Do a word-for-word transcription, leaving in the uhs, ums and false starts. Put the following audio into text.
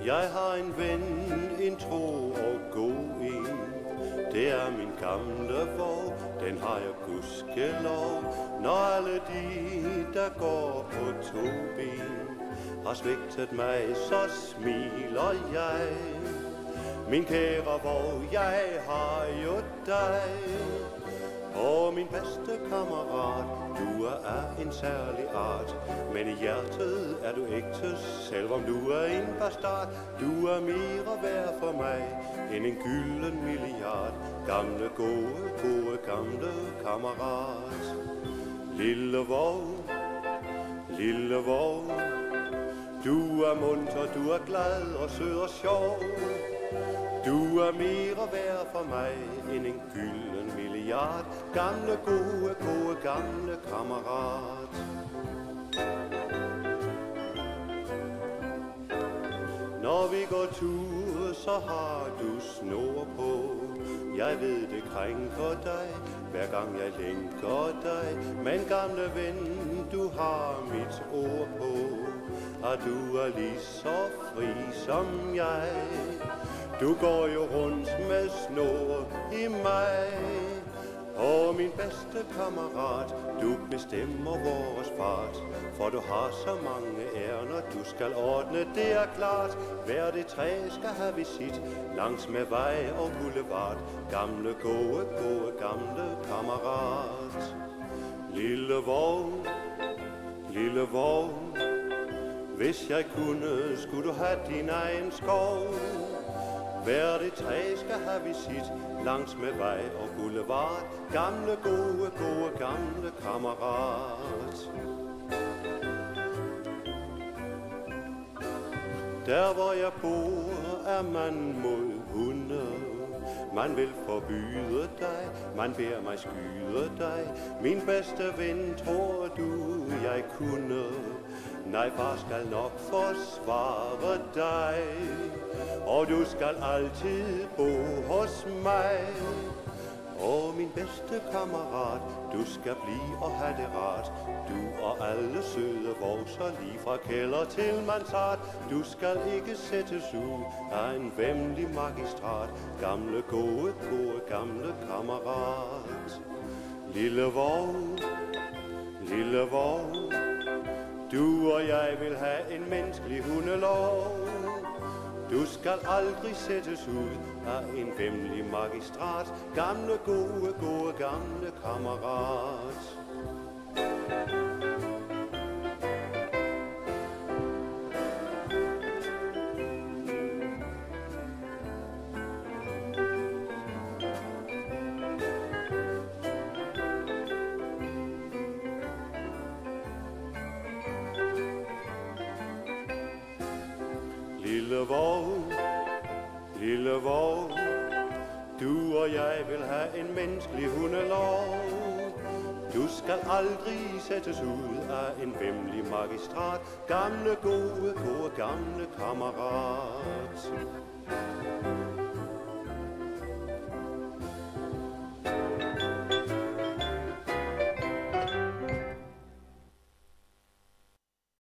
Jeg har en ven, en tro og god en. Det er min gamle vog, den har jeg gudskelov. Når alle de, der går på to ben, har svigtet mig, så smiler jeg. Min kære vog, jeg har jo dig. Og min bedste kammerat, du er en særlig art. Men i hjertet er du ægte, selvom du er en bastard. Du er mere værd for mig end en gylden milliard. Gamle, gode, gode, gamle kammerat. Lille vog, lille vog, du er munter, du er glad og sød og sjov. Du er mere værd for mig end en gylden milliard. Gamle, gode, gode, gamle kammerat. Når vi går tur, så har du snor på. Jeg ved, det krænker dig, hver gang jeg lænker dig. Men gamle ven, du har mit ord på, og du er lige så fri som jeg. Du går jo rundt med snor i mig. Og min bedste kammerat, du bestemmer vores fart. For du har så mange ærner, du skal ordne, det er klart. Hver det træ skal have visit, langs med vej og boulevard. Gamle, gode, gode, gamle kammerat. Lille vogn, lille vogn, hvis jeg kunne, skulle du have din egen skov. Hver det træ skal have visit, langs med vej og boulevard. Gamle, gode, gode, gamle kammerat. Der hvor jeg bor er man mod hunde. Man vil forbyde dig, man beder mig skyde dig. Min bedste ven, tror du jeg kunne? Nej, far skal nok forsvare dig, og du skal altid bo hos mig. Og min bedste kammerat, du skal blive og have det rart. Du og alle søde vokser lige fra kælder til mansard. Du skal ikke sættes ud af en væmmelig magistrat. Gamle, gode, gode, gamle kammerat. Lille vogn, lille vogn, du og jeg vil have en menneskelig hundelov. Du skal aldrig sættes ud af en væmmelig magistrat. Gamle, gode, gode, gamle kammerat. Lille vogn, lille vogn, du og jeg vil have en menneskelig hundelov. Du skal aldrig sættes ud af en væmmelig magistrat. Gamle, gode, gode, gamle kammerat.